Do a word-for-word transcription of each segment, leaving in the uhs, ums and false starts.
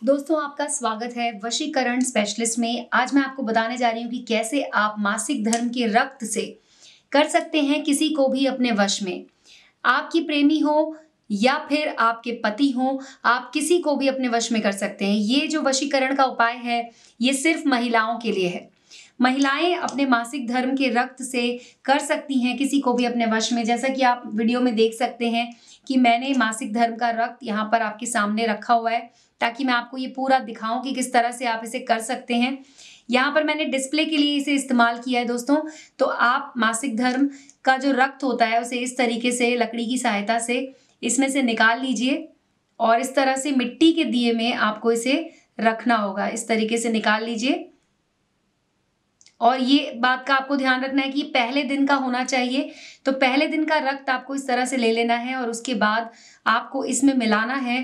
दोस्तों आपका स्वागत है वशीकरण स्पेशलिस्ट में। आज मैं आपको बताने जा रही हूँ कि कैसे आप मासिक धर्म के रक्त से कर सकते हैं किसी को भी अपने वश में। आपकी प्रेमी हो या फिर आपके पति हो, आप किसी को भी अपने वश में कर सकते हैं। ये जो वशीकरण का उपाय है ये सिर्फ महिलाओं के लिए है। महिलाएं अपने मासिक धर्म के रक्त से कर सकती हैं किसी को भी अपने वश में। जैसा कि आप वीडियो में देख सकते हैं कि मैंने मासिक धर्म का रक्त यहाँ पर आपके सामने रखा हुआ है, ताकि मैं आपको ये पूरा दिखाऊं कि किस तरह से आप इसे कर सकते हैं। यहाँ पर मैंने डिस्प्ले के लिए इसे इस्तेमाल किया है दोस्तों। तो आप मासिक धर्म का जो रक्त होता है उसे इस तरीके से लकड़ी की सहायता से इसमें से निकाल लीजिए और इस तरह से मिट्टी के दिए में आपको इसे रखना होगा। इस तरीके से निकाल लीजिए और ये बात का आपको ध्यान रखना है कि पहले दिन का होना चाहिए। तो पहले दिन का रक्त आपको इस तरह से ले लेना है और उसके बाद आपको इसमें मिलाना है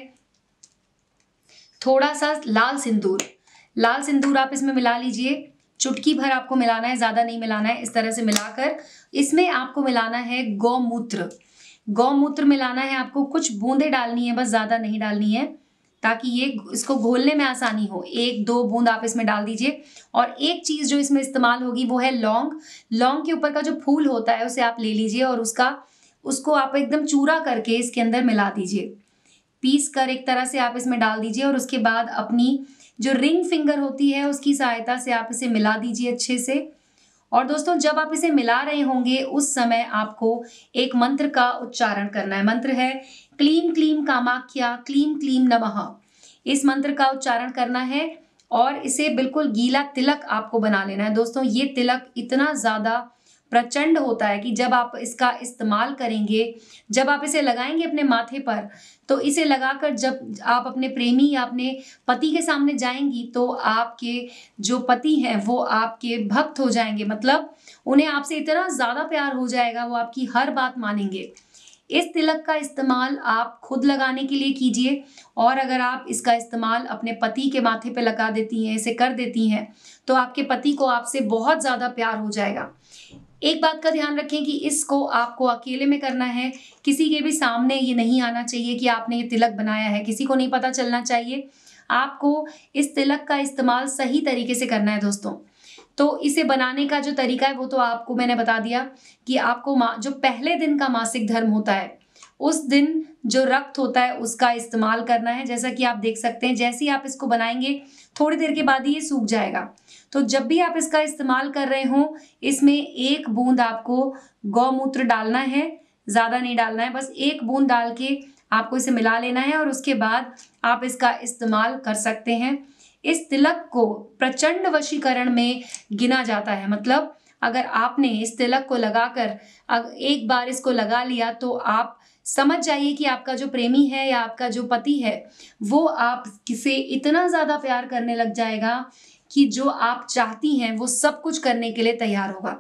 थोड़ा सा लाल सिंदूर। लाल सिंदूर आप इसमें मिला लीजिए, चुटकी भर आपको मिलाना है, ज़्यादा नहीं मिलाना है। इस तरह से मिलाकर इसमें आपको मिलाना है गौमूत्र। गौमूत्र मिलाना है आपको, कुछ बूंदें डालनी है बस, ज़्यादा नहीं डालनी है, ताकि ये इसको घोलने में आसानी हो। एक दो बूंद आप इसमें डाल दीजिए। और एक चीज़ जो इसमें इस्तेमाल होगी वो है लौंग। लौंग के ऊपर का जो फूल होता है उसे आप ले लीजिए और उसका उसको आप एकदम चूरा करके इसके अंदर मिला दीजिए। पीस कर एक तरह से आप इसमें डाल दीजिए और उसके बाद अपनी जो रिंग फिंगर होती है उसकी सहायता से आप इसे मिला दीजिए अच्छे से। और दोस्तों जब आप इसे मिला रहे होंगे उस समय आपको एक मंत्र का उच्चारण करना है। मंत्र है क्लीम क्लीम कामाख्या क्लीम क्लीम नमः। इस मंत्र का उच्चारण करना है और इसे बिल्कुल गीला तिलक आपको बना लेना है। दोस्तों ये तिलक इतना ज़्यादा प्रचंड होता है कि जब आप इसका इस्तेमाल करेंगे, जब आप इसे लगाएंगे अपने माथे पर, तो इसे लगाकर जब आप अपने प्रेमी या अपने पति के सामने जाएंगी तो आपके जो पति हैं वो आपके भक्त हो जाएंगे। मतलब उन्हें आपसे इतना ज़्यादा प्यार हो जाएगा, वो आपकी हर बात मानेंगे। इस तिलक का इस्तेमाल आप खुद लगाने के लिए कीजिए और अगर आप इसका इस्तेमाल अपने पति के माथे पे लगा देती हैं, इसे कर देती हैं, तो आपके पति को आपसे बहुत ज़्यादा प्यार हो जाएगा। एक बात का ध्यान रखें कि इसको आपको अकेले में करना है, किसी के भी सामने ये नहीं आना चाहिए कि आपने ये तिलक बनाया है, किसी को नहीं पता चलना चाहिए। आपको इस तिलक का इस्तेमाल सही तरीके से करना है दोस्तों। तो इसे बनाने का जो तरीका है वो तो आपको मैंने बता दिया कि आपको जो पहले दिन का मासिक धर्म होता है उस दिन जो रक्त होता है उसका इस्तेमाल करना है। जैसा कि आप देख सकते हैं, जैसे ही आप इसको बनाएंगे थोड़ी देर के बाद ही ये सूख जाएगा। तो जब भी आप इसका इस्तेमाल कर रहे हो इसमें एक बूंद आपको गौमूत्र डालना है, ज़्यादा नहीं डालना है, बस एक बूंद डाल के आपको इसे मिला लेना है और उसके बाद आप इसका इस्तेमाल कर सकते हैं। इस तिलक को प्रचंड वशीकरण में गिना जाता है। मतलब अगर आपने इस तिलक को लगाकर अगर एक बार इसको लगा लिया तो आप समझ जाइए कि आपका जो प्रेमी है या आपका जो पति है वो आपसे इतना ज़्यादा प्यार करने लग जाएगा कि जो आप चाहती हैं वो सब कुछ करने के लिए तैयार होगा।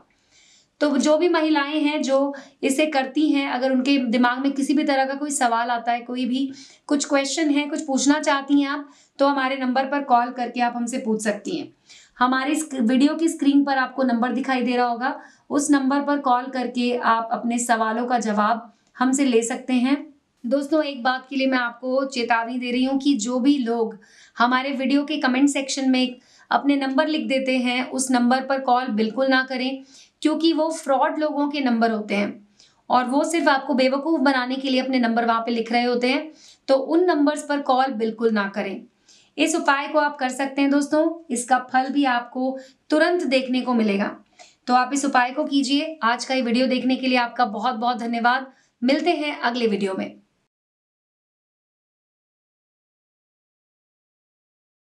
तो जो भी महिलाएं हैं जो इसे करती हैं, अगर उनके दिमाग में किसी भी तरह का कोई सवाल आता है, कोई भी कुछ क्वेश्चन है, कुछ पूछना चाहती हैं आप, तो हमारे नंबर पर कॉल करके आप हमसे पूछ सकती हैं। हमारी वीडियो की स्क्रीन पर आपको नंबर दिखाई दे रहा होगा, उस नंबर पर कॉल करके आप अपने सवालों का जवाब हमसे ले सकते हैं। दोस्तों एक बात के लिए मैं आपको चेतावनी दे रही हूँ कि जो भी लोग हमारे वीडियो के कमेंट सेक्शन में अपने नंबर लिख देते हैं उस नंबर पर कॉल बिल्कुल ना करें, क्योंकि वो फ्रॉड लोगों के नंबर होते हैं और वो सिर्फ आपको बेवकूफ़ बनाने के लिए अपने नंबर वहाँ पे लिख रहे होते हैं। तो उन नंबर्स पर कॉल बिल्कुल ना करें। इस उपाय को आप कर सकते हैं दोस्तों, इसका फल भी आपको तुरंत देखने को मिलेगा। तो आप इस उपाय को कीजिए। आज का ये वीडियो देखने के लिए आपका बहुत बहुत धन्यवाद। मिलते हैं अगले वीडियो में।